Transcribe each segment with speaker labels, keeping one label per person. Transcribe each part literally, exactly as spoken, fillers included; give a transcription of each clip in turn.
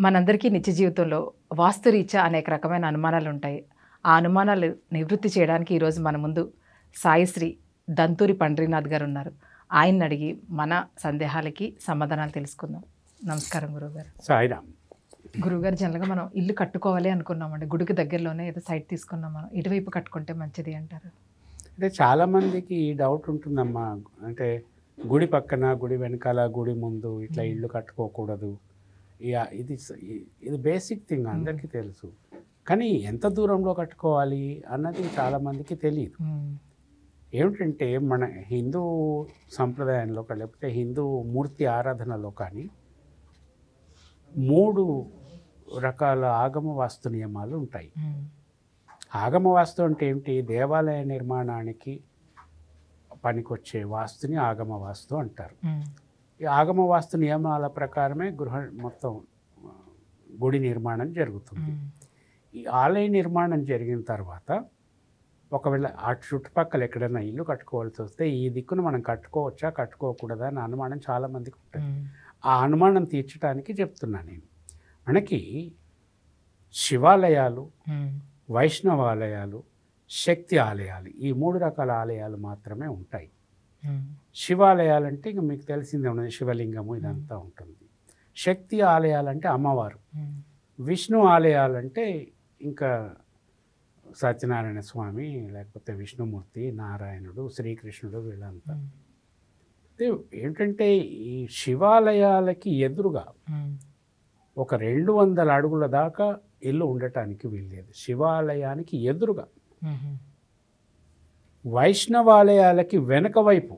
Speaker 1: మనందరికీ నిత్య జీవితంలో వాస్తురీత్యా అనేక రకమైన అనుమానాలు ఉంటాయి. ఆ అనుమానాలు నివృత్తి చేయడానికి ఈరోజు మన ముందు సాయిశ్రీ దంతూరి పండ్రీనాథ్ గారు ఉన్నారు. ఆయన్ని అడిగి మన సందేహాలకి సమాధానాలు తెలుసుకుందాం. నమస్కారం గురువుగారు.
Speaker 2: సాయిరామ్.
Speaker 1: గురువుగారు, జనరల్గా మనం ఇల్లు కట్టుకోవాలి అనుకున్నామండి. గుడికి దగ్గరలోనే ఏదో సైట్ తీసుకున్నాం, మనం ఇటువైపు కట్టుకుంటే మంచిది అంటారు.
Speaker 2: అంటే చాలామందికి ఈ డౌట్ ఉంటుందమ్మా. అంటే గుడి పక్కన, గుడి వెనకాల, గుడి ముందు ఇట్లా ఇల్లు కట్టుకోకూడదు. ఇక ఇది ఇది బేసిక్ థింగ్, అందరికీ తెలుసు. కానీ ఎంత దూరంలో కట్టుకోవాలి అన్నది చాలామందికి తెలియదు. ఏమిటంటే మన హిందూ సంప్రదాయంలో లేకపోతే హిందూ మూర్తి ఆరాధనలో కానీ మూడు రకాల ఆగమ వాస్తు నియమాలు ఉంటాయి. ఆగమ వాస్తు అంటే ఏమిటి? దేవాలయ నిర్మాణానికి పనికొచ్చే వాస్తుని ఆగమ వాస్తు అంటారు. ఈ ఆగమ వాస్తు నియమాల ప్రకారమే గృహ మొత్తం గుడి నిర్మాణం జరుగుతుంది. ఈ ఆలయ నిర్మాణం జరిగిన తర్వాత ఒకవేళ ఆ చుట్టుపక్కల ఎక్కడైనా ఇల్లు కట్టుకోవాల్సి వస్తే ఈ దిక్కును మనం కట్టుకోవచ్చా కట్టుకోకూడదా అని అనుమానం చాలామందికి ఉంటుంది. ఆ అనుమానం తీర్చడానికి చెప్తున్నా నేను. మనకి శివాలయాలు, వైష్ణవాలయాలు, శక్తి ఆలయాలు, ఈ మూడు రకాల ఆలయాలు మాత్రమే ఉంటాయి. శివాలయాలు అంటే ఇంకా మీకు తెలిసిందే ఉన్నది, శివలింగము ఇదంతా ఉంటుంది. శక్తి ఆలయాలంటే అమ్మవారు. విష్ణు ఆలయాలంటే ఇంకా సత్యనారాయణ స్వామి, లేకపోతే విష్ణుమూర్తి, నారాయణుడు, శ్రీకృష్ణుడు, వీళ్ళంతా. ఏంటంటే ఈ శివాలయాలకి ఎదురుగా ఒక రెండు వందల అడుగుల దాకా ఇల్లు ఉండటానికి వీల్లేదు. శివాలయానికి ఎదురుగా. వైష్ణవాలయాలకి వెనక వైపు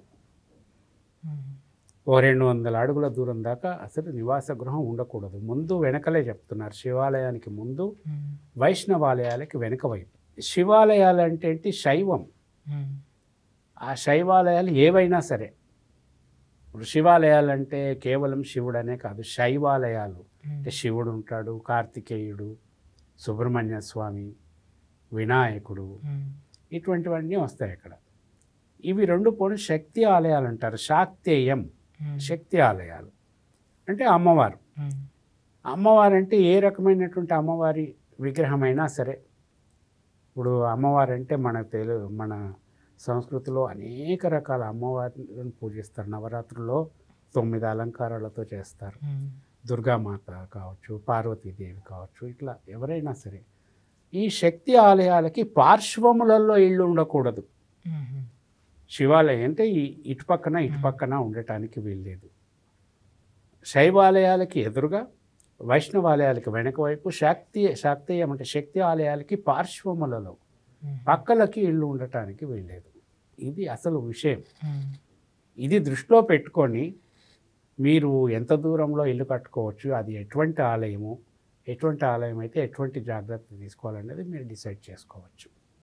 Speaker 2: ఓ రెండు వందల అడుగుల దూరం దాకా అసలు నివాస గృహం ఉండకూడదు. ముందు వెనకలే చెప్తున్నారు. శివాలయానికి ముందు, వైష్ణవాలయాలకి వెనక వైపు. శివాలయాలు అంటే ఏంటి? శైవం. ఆ శైవాలయాలు ఏవైనా సరే, ఇప్పుడు శివాలయాలు అంటే కేవలం శివుడనే కాదు, శైవాలయాలు అంటే శివుడు ఉంటాడు, కార్తికేయుడు, సుబ్రహ్మణ్య స్వామి, వినాయకుడు, ఇటువంటివన్నీ వస్తాయి అక్కడ. ఇవి రెండు పోనీ శక్తి ఆలయాలు అంటారు. శాక్తేయం శక్తి ఆలయాలు అంటే అమ్మవారు. అమ్మవారు అంటే ఏ రకమైనటువంటి అమ్మవారి విగ్రహమైనా సరే. ఇప్పుడు అమ్మవారు అంటే మన తెలుగు మన సంస్కృతిలో అనేక రకాల అమ్మవారిని పూజిస్తారు. నవరాత్రుల్లో తొమ్మిది అలంకారాలతో చేస్తారు. దుర్గామాత కావచ్చు, పార్వతీదేవి కావచ్చు, ఇట్లా ఎవరైనా సరే. ఈ శక్తి ఆలయాలకి పార్శ్వములలో ఇళ్ళు ఉండకూడదు. శివాలయం అంటే ఈ ఇటుపక్కన ఇటుపక్కన ఉండటానికి వీల్లేదు. శైవాలయాలకి ఎదురుగా, వైష్ణవాలయాలకి వెనక వైపు, శాక్తి శాక్తేయం అంటే శక్తి ఆలయాలకి పార్శ్వములలో పక్కలకి ఇళ్ళు ఉండటానికి వీల్లేదు. ఇది అసలు విషయం. ఇది దృష్టిలో పెట్టుకొని మీరు ఎంత దూరంలో ఇల్లు కట్టుకోవచ్చు, అది ఎటువంటి ఆలయము, ఎటువంటి ఆలయం అయితే ఎటువంటి జాగ్రత్త తీసుకోవాలనేది మీరు డిసైడ్ చేసుకోవచ్చు.